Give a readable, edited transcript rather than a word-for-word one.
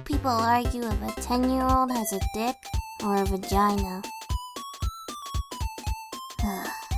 people argue if a 10-year-old has a dick or a vagina. Ugh.